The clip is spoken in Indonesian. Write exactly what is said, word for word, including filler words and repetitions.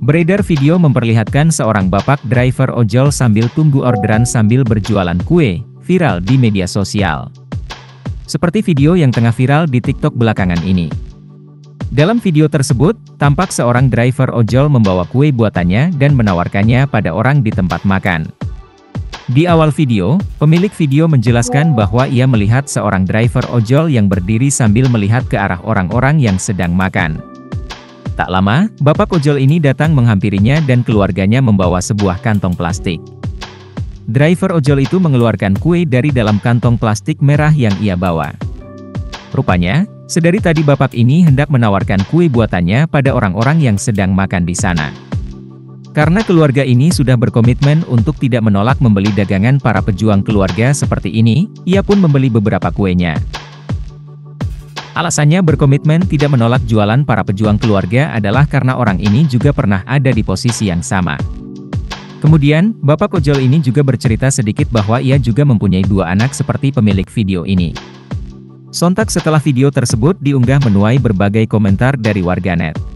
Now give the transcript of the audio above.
Beredar video memperlihatkan seorang bapak driver ojol sambil tunggu orderan sambil berjualan kue, viral di media sosial. Seperti video yang tengah viral di TikTok belakangan ini. Dalam video tersebut, tampak seorang driver ojol membawa kue buatannya dan menawarkannya pada orang di tempat makan. Di awal video, pemilik video menjelaskan bahwa ia melihat seorang driver ojol yang berdiri sambil melihat ke arah orang-orang yang sedang makan. Tak lama, bapak ojol ini datang menghampirinya dan keluarganya membawa sebuah kantong plastik. Driver ojol itu mengeluarkan kue dari dalam kantong plastik merah yang ia bawa. Rupanya, sedari tadi bapak ini hendak menawarkan kue buatannya pada orang-orang yang sedang makan di sana. Karena keluarga ini sudah berkomitmen untuk tidak menolak membeli dagangan para pejuang keluarga seperti ini, ia pun membeli beberapa kuenya. Alasannya berkomitmen tidak menolak jualan para pejuang keluarga adalah karena orang ini juga pernah ada di posisi yang sama. Kemudian, bapak ojol ini juga bercerita sedikit bahwa ia juga mempunyai dua anak seperti pemilik video ini. Sontak setelah video tersebut diunggah menuai berbagai komentar dari warganet.